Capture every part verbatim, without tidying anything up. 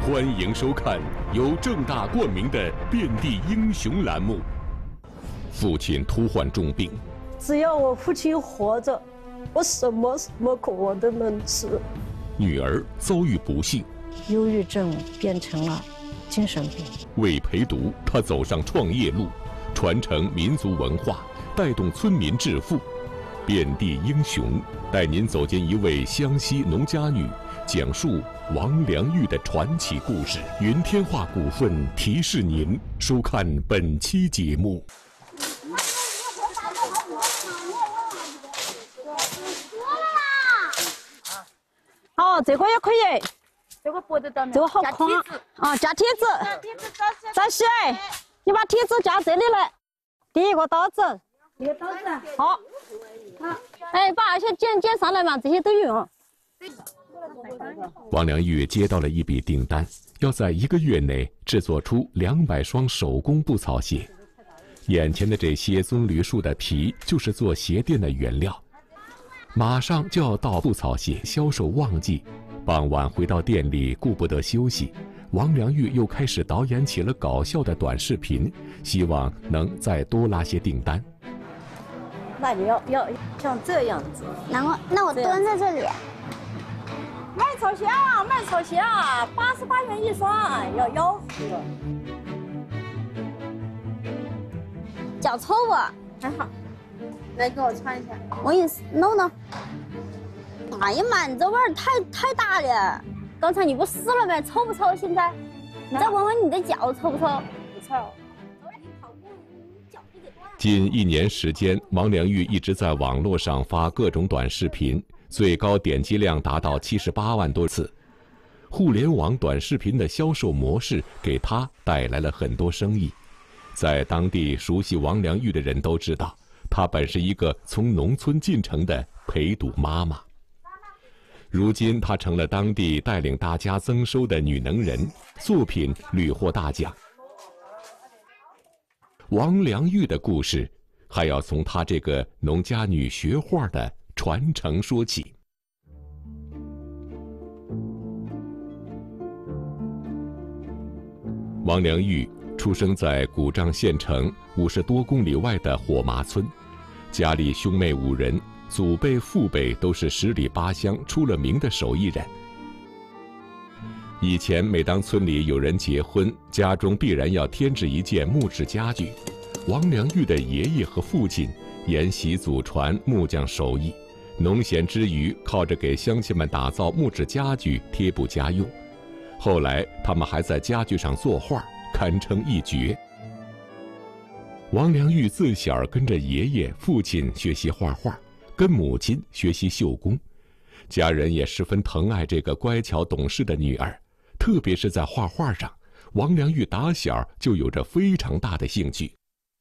欢迎收看由正大冠名的《遍地英雄》栏目。父亲突患重病， 只要我父亲活着，我什么什么苦我都能吃。 女儿遭遇不幸， 忧郁症变成了精神病。 为陪读，她走上创业路，传承民族文化，带动村民致富。遍地英雄带您走进一位湘西农家女，讲述王良玉的传奇故事。云天化股份提示您收看本期节目。 哦，这个也可以， 这个拨得到没？ 这个好宽啊！加贴纸，张喜，你把贴纸夹这里来。第一个刀子， 一个刀子， 好，好，哎，把那些剪剪上来嘛，这些都用。 王良玉接到了一笔订单，要在一个月内制作出两百双手工布草鞋。眼前的这些棕榈树的皮就是做鞋垫的原料。马上就要到布草鞋销售旺季，傍晚回到店里顾不得休息，王良玉又开始导演起了搞笑的短视频，希望能再多拉些订单。 那你要要像这样子， 然后那我蹲在这里。 卖草鞋啊，卖草鞋啊，八十八元一双，要吆喝。 脚臭不？ 还好。 来给我穿一下，我给你弄弄。哎呀妈，你这味儿太太大了！刚才你不试了没？臭不臭？现在，你再闻闻你的脚臭不臭？ 不臭。 近一年时间，王良玉一直在网络上发各种短视频，最高点击量达到七十八万多次。互联网短视频的销售模式给他带来了很多生意。在当地熟悉王良玉的人都知道，她本是一个从农村进城的陪读妈妈。如今她成了当地带领大家增收的女能人，作品屡获大奖。王良玉的故事还要从她这个农家女学画的传承说起。王良玉出生在古丈县城五十多公里外的火麻村，家里兄妹五人，祖辈父辈都是十里八乡出了名的手艺人。以前每当村里有人结婚，家中必然要添置一件木质家具。王良玉的爷爷和父亲沿袭祖传木匠手艺，农闲之余靠着给乡亲们打造木质家具贴补家用。后来他们还在家具上作画，堪称一绝。王良玉自小跟着爷爷、父亲学习画画，跟母亲学习绣工，家人也十分疼爱这个乖巧懂事的女儿。特别是在画画上，王良玉打小就有着非常大的兴趣。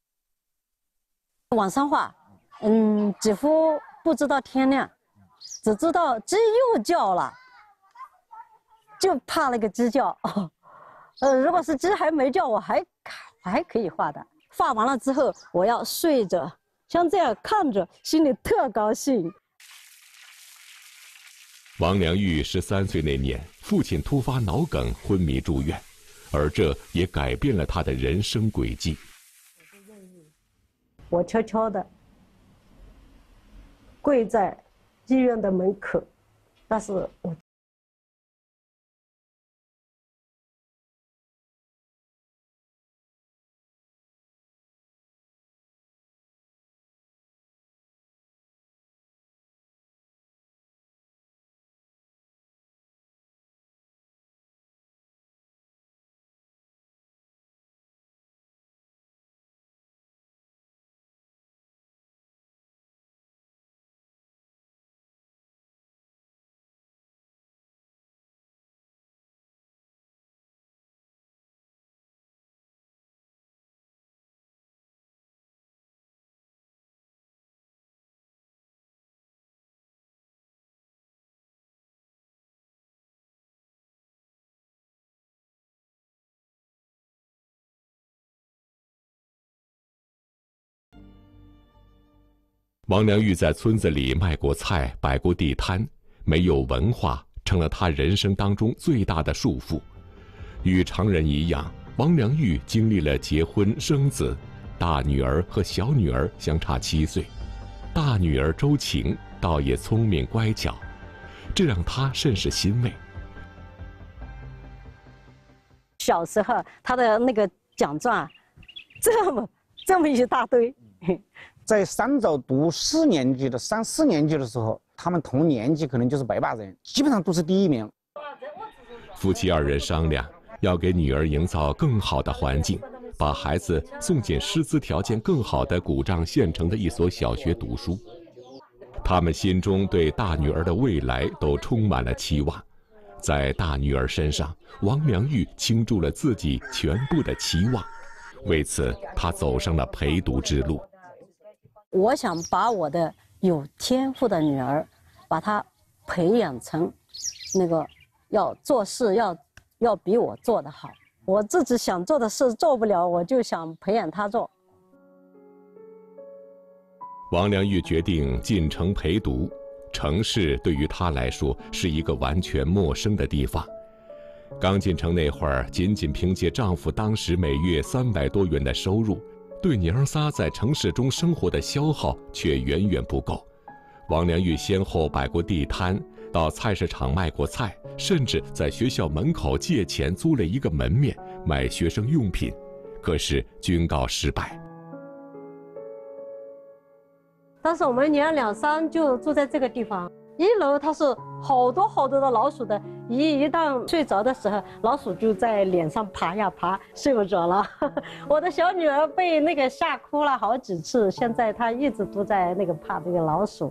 晚上画，嗯，几乎不知道天亮，只知道鸡又叫了，就怕那个鸡叫。呃，如果是鸡还没叫，我还还可以画的。画完了之后，我要睡着，像这样看着，心里特高兴。 王良玉十三岁那年，父亲突发脑梗昏迷住院，而这也改变了他的人生轨迹。 我悄悄地跪在医院的门口，但是我。 王良玉在村子里卖过菜，摆过地摊，没有文化成了他人生当中最大的束缚。 与常人一样，王良玉经历了结婚生子，大女儿和小女儿相差七岁，大女儿周晴倒也聪明乖巧，这让她甚是欣慰。 小时候他的那个奖状啊，这么这么一大堆。 在三早读四年级的三四年级的时候，他们同年级可能就是百把人，基本上都是第一名。 夫妻二人商量，要给女儿营造更好的环境，把孩子送进师资条件更好的古丈县城的一所小学读书。他们心中对大女儿的未来都充满了期望，在大女儿身上，王良玉倾注了自己全部的期望，为此他走上了陪读之路。 我想把我的有天赋的女儿，把她培养成那个要做事要要比我做得好。我自己想做的事做不了，我就想培养她做。 王良玉决定进城陪读，城市对于她来说是一个完全陌生的地方。刚进城那会儿，仅仅凭借丈夫当时每月三百多元的收入，对娘仨在城市中生活的消耗却远远不够。王良玉先后摆过地摊，到菜市场卖过菜，甚至在学校门口借钱租了一个门面卖学生用品，可是均告失败。 当时我们娘俩三就住在这个地方，一楼它是好多好多的老鼠的，一一旦睡着的时候，老鼠就在脸上爬呀爬，睡不着了。我的小女儿被那个吓哭了好几次，现在她一直都在那个怕这个老鼠。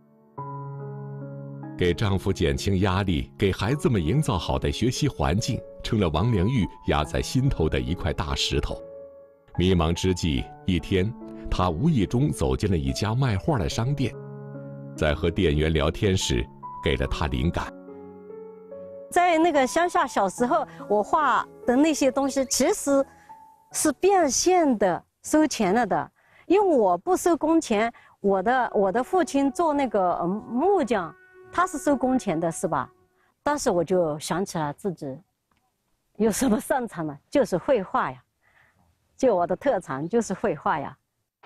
给丈夫减轻压力，给孩子们营造好的学习环境，成了王良玉压在心头的一块大石头。迷茫之际，一天，她无意中走进了一家卖画的商店，在和店员聊天时，给了她灵感。 在那个乡下，小时候我画的那些东西，其实是变现的，收钱了的。因为我不收工钱，我的我的父亲做那个木匠，他是收工钱的，是吧？当时我就想起来自己有什么擅长的，就是绘画呀，就我的特长就是绘画呀。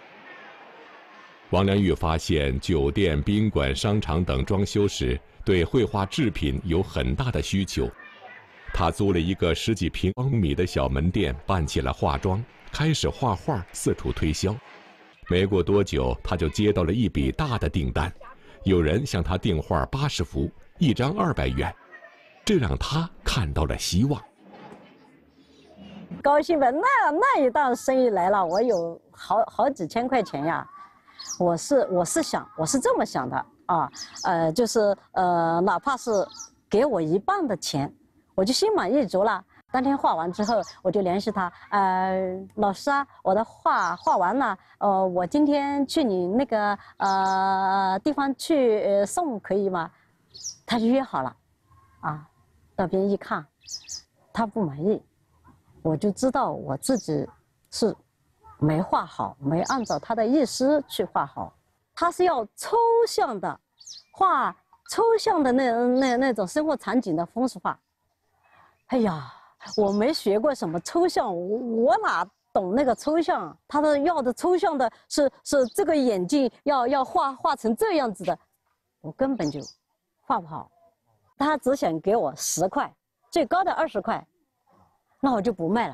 王良玉发现酒店、宾馆、商场等装修时对绘画制品有很大的需求，他租了一个十几平方米的小门店，办起了化妆，开始画画四处推销。没过多久，他就接到了一笔大的订单，有人向他订画八十幅，一张二百元，这让他看到了希望。 高兴吧？那那一档生意来了，我有好好几千块钱呀。我是我是想我是这么想的啊，呃，就是呃，哪怕是给我一半的钱，我就心满意足了。当天画完之后，我就联系他，呃，老师啊，我的画画完了，呃，我今天去你那个呃地方去、呃、送可以吗？他就约好了，啊，到边一看，他不满意，我就知道我自己是没画好，没按照他的意思去画好。他是要抽象的画，抽象的那那那种生活场景的风俗画。哎呀，我没学过什么抽象，我我哪懂那个抽象？他的要的抽象的是是这个眼睛要要画画成这样子的，我根本就画不好。他只想给我十块，最高的二十块，那我就不卖了。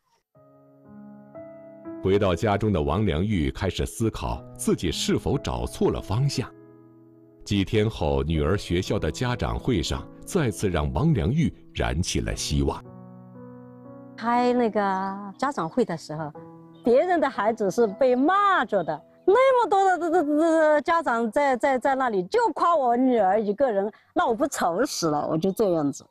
回到家中的王良玉开始思考自己是否找错了方向。几天后，女儿学校的家长会上再次让王良玉燃起了希望。 开那个家长会的时候，别人的孩子是被骂着的，那么多的的的的家长在在在那里，就夸我女儿一个人，那我不愁死了？我就这样子。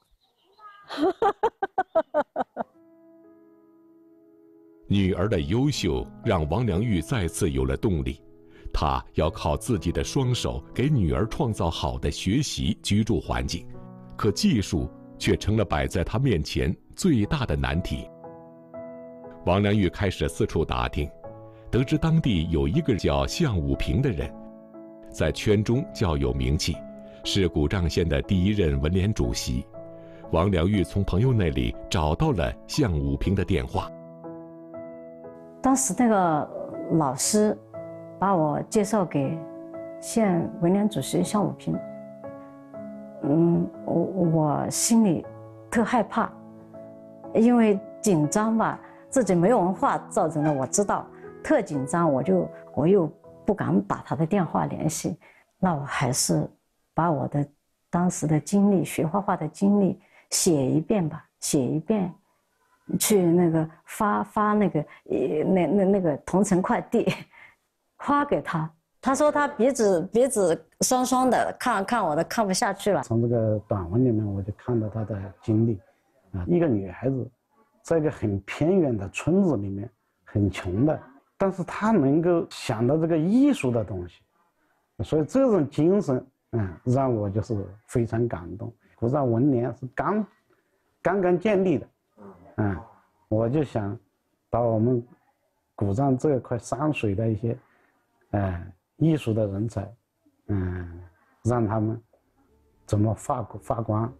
女儿的优秀让王良玉再次有了动力，他要靠自己的双手给女儿创造好的学习居住环境，可技术却成了摆在他面前最大的难题。王良玉开始四处打听，得知当地有一个叫向武平的人，在圈中较有名气，是古丈县的第一任文联主席。 王良玉从朋友那里找到了向武平的电话。 当时那个老师把我介绍给县文联主席向武平。嗯，我我心里特害怕，因为紧张吧，自己没有文化造成的，我知道，特紧张，我就我又不敢打他的电话联系，那我还是把我的当时的经历，学画画的经历写一遍吧，写一遍，去那个发发那个呃那那那个同城快递，发给他。他说他鼻子鼻子酸酸的，看看我的看不下去了。 从这个短文里面，我就看到他的经历，啊，一个女孩子，在一个很偏远的村子里面，很穷的，但是她能够想到这个艺术的东西，所以这种精神，嗯，让我就是非常感动。古藏文联是刚刚刚建立的，嗯，我就想把我们古藏这块山水的一些，呃。艺术的人才，嗯，让他们怎么发发光。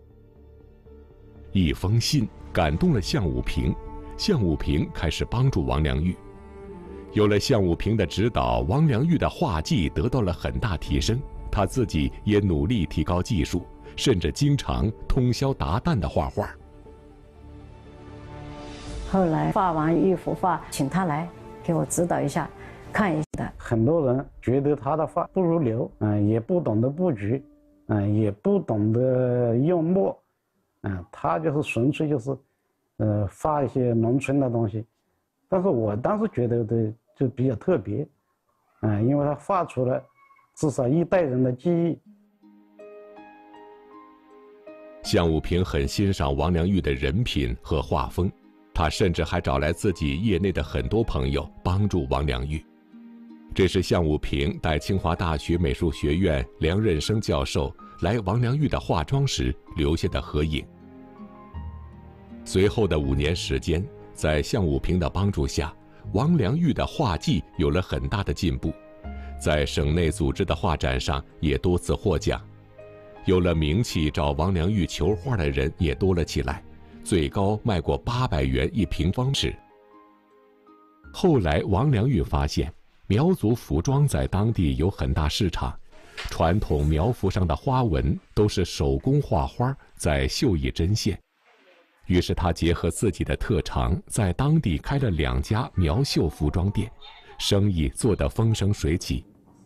一封信感动了向武平，向武平开始帮助王良玉。有了向武平的指导，王良玉的画技得到了很大提升，他自己也努力提高技术，甚至经常通宵达旦的画画。 后来画完一幅画，请他来给我指导一下。看一下， 很多人觉得他的画不如流，嗯、呃，也不懂得布局，嗯、呃，也不懂得用墨，嗯、呃，他就是纯粹就是，呃，画一些农村的东西。但是我当时觉得的就比较特别，嗯、呃，因为他画出了至少一代人的记忆。 向武平很欣赏王良玉的人品和画风，他甚至还找来自己业内的很多朋友帮助王良玉。这是向武平带清华大学美术学院梁任生教授来王良玉的化妆时留下的合影。随后的五年时间，在向武平的帮助下，王良玉的画技有了很大的进步，在省内组织的画展上也多次获奖。有了名气，找王良玉求画的人也多了起来，最高卖过八百元一平方尺。后来王良玉发现苗族服装在当地有很大市场，传统苗服上的花纹都是手工画花，再绣以针线。于是他结合自己的特长，在当地开了两家苗绣服装店，生意做得风生水起。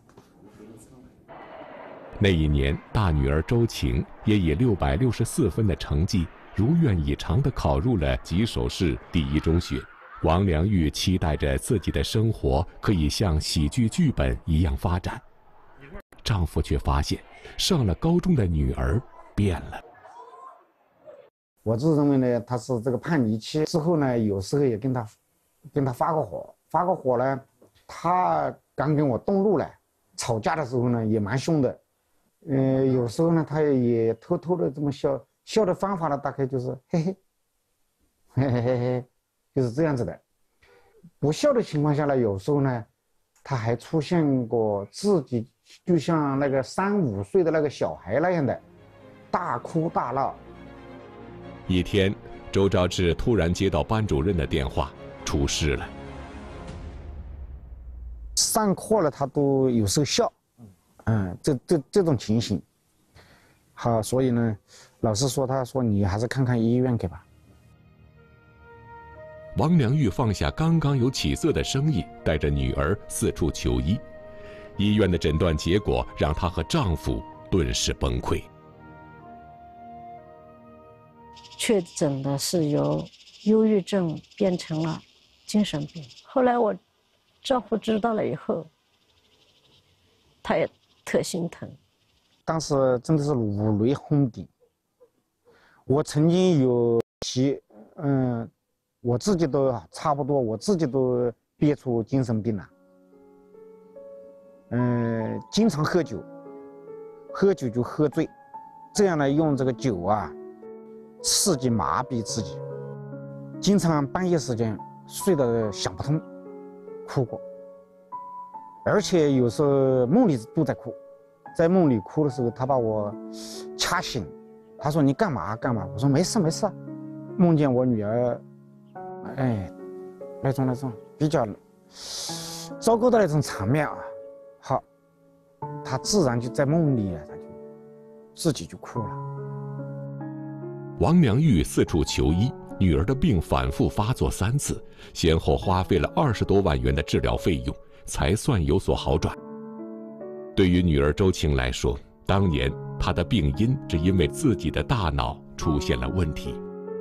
那一年，大女儿周晴也以六百六十四分的成绩，如愿以偿地考入了吉首市第一中学。王良玉期待着自己的生活可以像喜剧剧本一样发展，丈夫却发现上了高中的女儿变了。 我自认为呢，他是这个叛逆期之后呢，有时候也跟他跟他发过火，发过火呢，他刚跟我动怒了，吵架的时候呢也蛮凶的，呃，有时候呢他也偷偷的这么笑，笑的方法呢大概就是嘿嘿，嘿嘿嘿嘿。就是这样子的，不笑的情况下呢，有时候呢，他还出现过自己就像那个三五岁的那个小孩那样的，大哭大闹。 一天，周昭志突然接到班主任的电话，出事了。 上课了，他都有时候笑，嗯，这这这种情形，好，所以呢，老师说，他说你还是看看医院去吧。 王良玉放下刚刚有起色的生意，带着女儿四处求医。医院的诊断结果让她和丈夫顿时崩溃。 确诊的是由忧郁症变成了精神病。后来我丈夫知道了以后，他也特心疼。 当时真的是五雷轰顶。我曾经有其嗯。我自己都差不多，我自己都憋出精神病了。嗯，经常喝酒，喝酒就喝醉，这样呢用这个酒啊刺激麻痹自己，经常半夜时间睡得想不通，哭过，而且有时候梦里都在哭，在梦里哭的时候，他把我掐醒， 他说你干嘛干嘛？我说没事没事，梦见我女儿，哎，那种那种比较糟糕的那种场面啊，好，他自然就在梦里啊，他就自己就哭了。 王良玉四处求医，女儿的病反复发作三次，先后花费了二十多万元的治疗费用，才算有所好转。对于女儿周晴来说，当年她的病因是因为自己的大脑出现了问题。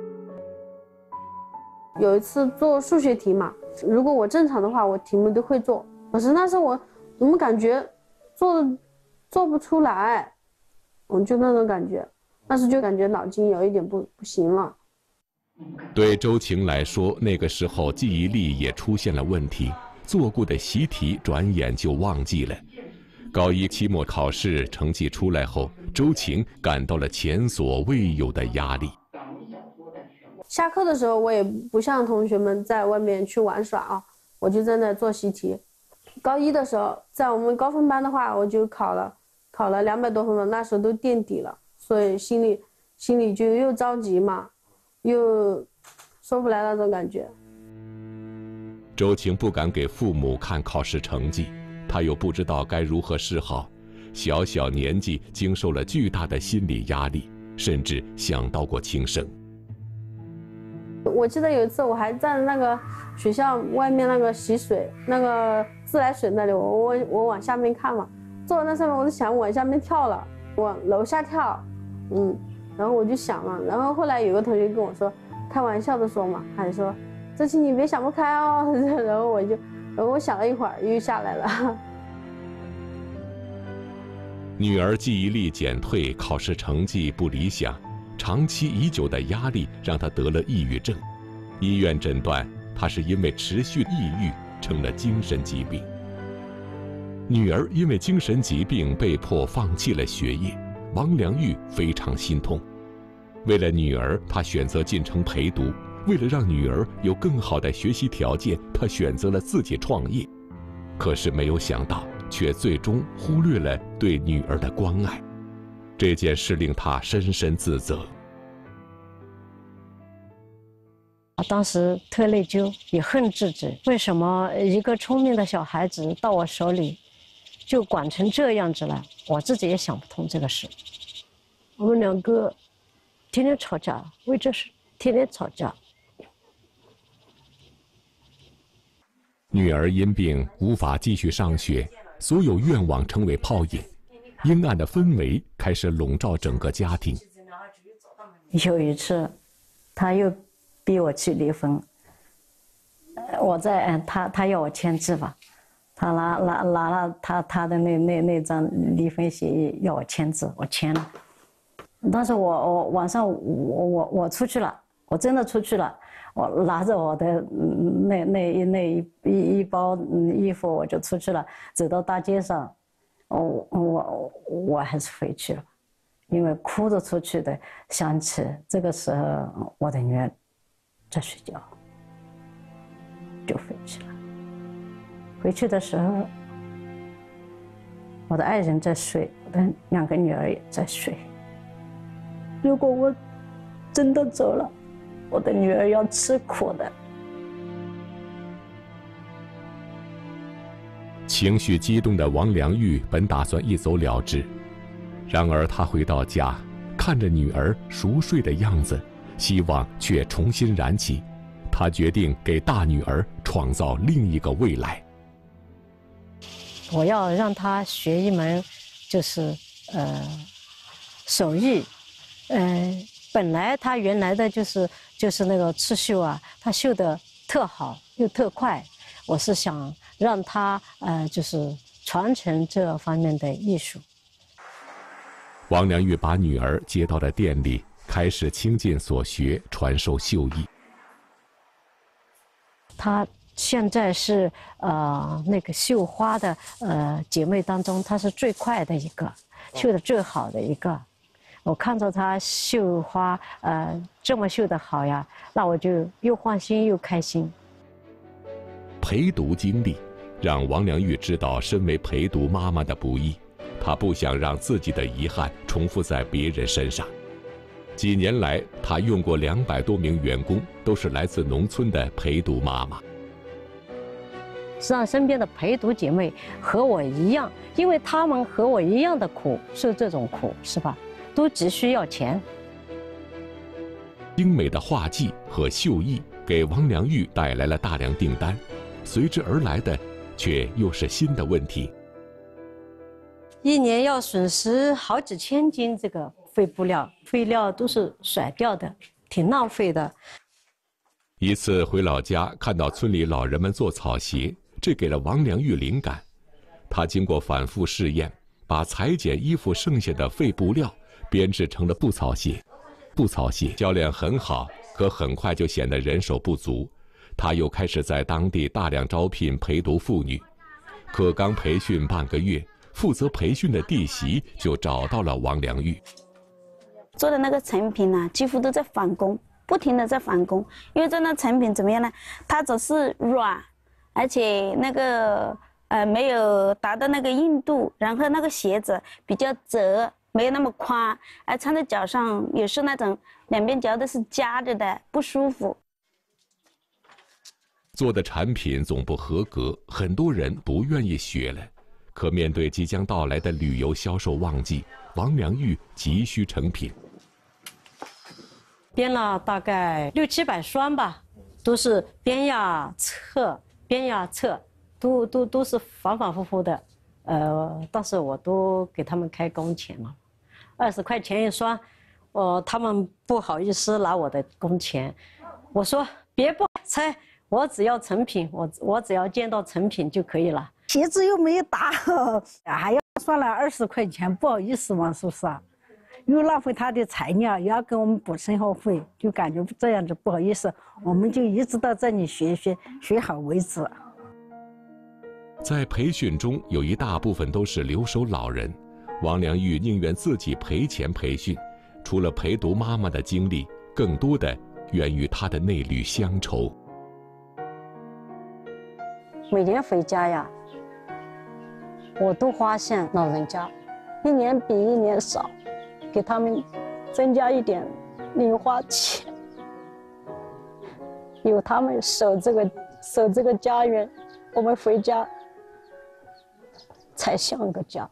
有一次做数学题嘛，如果我正常的话，我题目都会做，可是那时候我怎么感觉做的做不出来，我就那种感觉，那时就感觉脑筋有一点不不行了。 对周晴来说，那个时候记忆力也出现了问题，做过的习题转眼就忘记了。高一期末考试成绩出来后，周晴感到了前所未有的压力。 下课的时候，我也不像同学们在外面去玩耍啊，我就在那做习题。高一的时候，在我们高分班的话，我就考了，考了两百多分吧，那时候都垫底了，所以心里心里就又着急嘛，又说不来那种感觉。 周晴不敢给父母看考试成绩，她又不知道该如何是好，小小年纪经受了巨大的心理压力，甚至想到过轻生。 我记得有一次我还站在那个学校外面那个洗水那个自来水那里，我我我往下面看嘛，坐在那上面我就想往下面跳了，往楼下跳，嗯，然后我就想了，然后后来有个同学跟我说，开玩笑的说嘛，还说这期你别想不开哦，然后我就，然后我想了一会儿又下来了。 女儿记忆力减退，考试成绩不理想，长期已久的压力让她得了抑郁症。医院诊断她是因为持续抑郁成了精神疾病。女儿因为精神疾病被迫放弃了学业，王良玉非常心痛。为了女儿，他选择进城陪读。为了让女儿有更好的学习条件，他选择了自己创业。可是没有想到，却最终忽略了对女儿的关爱。这件事令他深深自责。 当时特内疚，也恨自己，为什么一个聪明的小孩子到我手里就管成这样子了？我自己也想不通这个事。我们两个天天吵架，为这事天天吵架。 女儿因病无法继续上学，所有愿望成为泡影，阴暗的氛围开始笼罩整个家庭。 有一次，他又逼我去离婚，我在嗯，他他要我签字吧，他拿拿拿了他他的那那那张离婚协议要我签字，我签了。当时我我晚上我我我出去了，我真的出去了，我拿着我的那那一那一一一包衣服我就出去了，走到大街上，我我我还是回去了，因为哭着出去的，想起这个时候我的女儿在睡觉，就回去了。回去的时候，我的爱人在睡，我的两个女儿也在睡。如果我真的走了，我的女儿要吃苦的。 情绪激动的王良玉本打算一走了之，然而他回到家，看着女儿熟睡的样子，希望却重新燃起。他决定给大女儿创造另一个未来。 我要让她学一门，就是呃手艺。嗯，本来他原来的就是就是那个刺绣啊，他绣的特好又特快。我是想让他呃，就是传承这方面的艺术。 王良玉把女儿接到了店里，开始倾尽所学传授绣艺。 她现在是呃那个绣花的呃姐妹当中，她是最快的一个，绣的最好的一个。我看着她绣花，呃，这么绣得好呀，那我就又放心又开心。 陪读经历让王良玉知道身为陪读妈妈的不易，她不想让自己的遗憾重复在别人身上。 几年来，他用过两百多名员工，都是来自农村的陪读妈妈。 实际上，身边的陪读姐妹和我一样，因为她们和我一样的苦，受这种苦，是吧？都急需要钱。 精美的画技和绣艺给王良玉带来了大量订单，随之而来的却又是新的问题。 一年要损失好几千斤这个废布料，废料都是甩掉的，挺浪费的。 一次回老家，看到村里老人们做草鞋，这给了王良玉灵感。他经过反复试验，把裁剪衣服剩下的废布料编制成了布草鞋。布草鞋销量很好，可很快就显得人手不足。他又开始在当地大量招聘陪读妇女，可刚培训半个月，负责培训的弟媳就找到了王良玉。 做的那个成品呢、啊，几乎都在返工，不停的在返工。因为做那成品怎么样呢？它只是软，而且那个呃没有达到那个硬度，然后那个鞋子比较窄，没有那么宽，而穿在脚上也是那种两边脚都是夹着的，不舒服。 做的产品总不合格，很多人不愿意学了。可面对即将到来的旅游销售旺季，王良玉急需成品。 编了大概六七百双吧，都是编呀侧，编呀侧，都都都是反反复复的。呃，但是我都给他们开工钱了，二十块钱一双，呃，他们不好意思拿我的工钱。我说别不拆，我只要成品，我我只要见到成品就可以了。 鞋子又没有打好，还要算了二十块钱，不好意思嘛，是不是啊？又浪费他的材料，又要给我们补生活费，就感觉这样子不好意思，我们就一直到这里学学学好为止。 在培训中，有一大部分都是留守老人，王良玉宁愿自己赔钱培训，除了陪读妈妈的经历，更多的源于他的那缕乡愁。 每年回家呀，我都发现老人家一年比一年少，给他们增加一点零花钱，有他们守这个守这个家园，我们回家才像个家。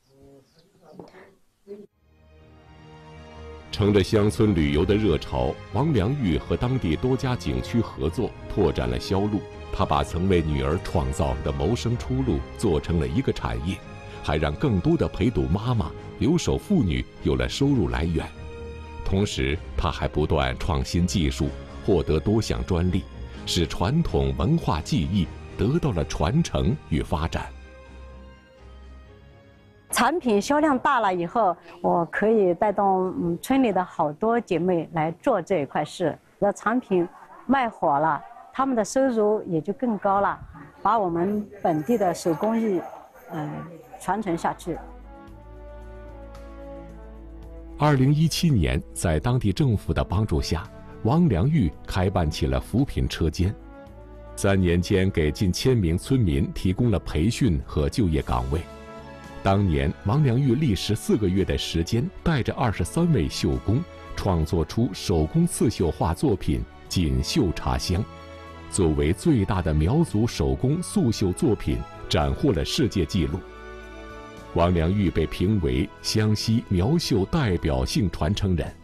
乘着乡村旅游的热潮，王良玉和当地多家景区合作，拓展了销路。他把曾为女儿创造的谋生出路做成了一个产业，还让更多的陪读妈妈、留守妇女有了收入来源。同时，他还不断创新技术，获得多项专利，使传统文化技艺得到了传承与发展。 产品销量大了以后，我可以带动嗯村里的好多姐妹来做这一块事。那产品卖火了，他们的收入也就更高了，把我们本地的手工艺，嗯、呃，传承下去。 二零一七年，在当地政府的帮助下，王良玉开办起了扶贫车间，三年间给近千名村民提供了培训和就业岗位。当年，王良玉历时四个月的时间，带着二十三位绣工，创作出手工刺绣画作品《锦绣茶香》，作为最大的苗族手工素绣作品，斩获了世界纪录。王良玉被评为湘西苗绣代表性传承人。